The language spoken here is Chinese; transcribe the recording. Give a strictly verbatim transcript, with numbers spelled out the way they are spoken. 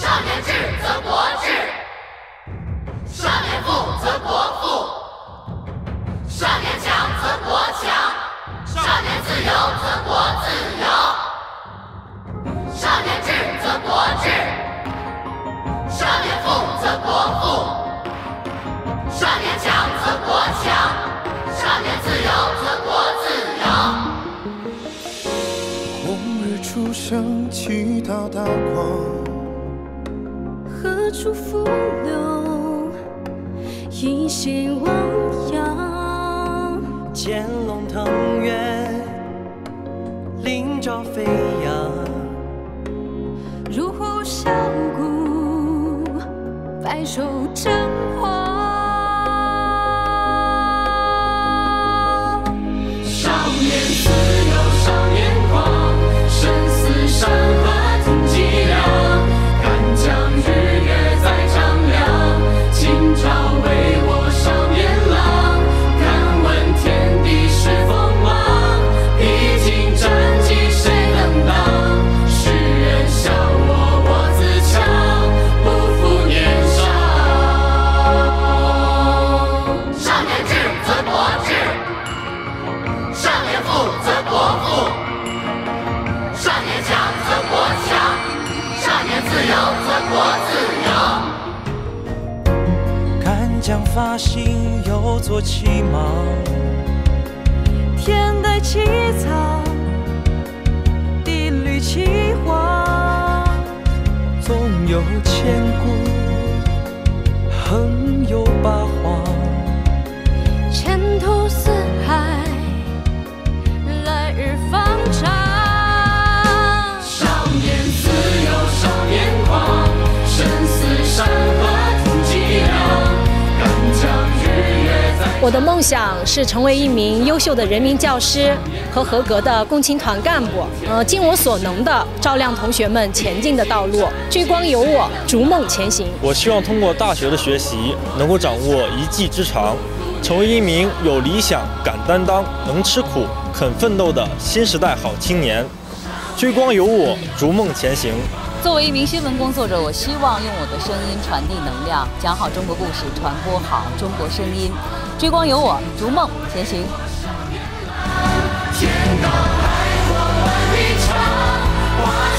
少年智则国智，少年富则国富，少年强则国强，少年自由则国自由。少年智则国智，少年富则国富，少年强则国强，少年自由则国自由。 红日初升，起到大光， 何处伏流，一心汪洋。 潜龙腾跃，鳞爪飞扬。 入虎啸谷，百兽争凰。 少年自由，少年狂，生死山河听脊梁。敢将日月再丈量，今朝为我少年郎。敢问天地是风浪，披荆斩棘谁能当？世人笑我我自强，不负年少。少年智则国智，少年富则国富，少年强则国强，少年自由则国自由。 敢将发心又作其芒， 天地起草，地履其黄。 纵有千古，横有八荒。 前途似海，来日方长。 少年自由，少年狂，生死山河听脊梁。敢将日月再我的梦想是成为一名优秀的人民教师和合格的共青团干部，呃，尽我所能的照亮同学们前进的道路。追光有我，逐梦前行。 我希望通过大学的学习，能够掌握一技之长，成为一名有理想、敢担当、能吃苦、肯奋斗的新时代好青年。追光有我，逐梦前行。 作为一名新闻工作者，我希望用我的声音传递能量，讲好中国故事，传播好中国声音。追光有我，逐梦前行。 天高海阔万里长，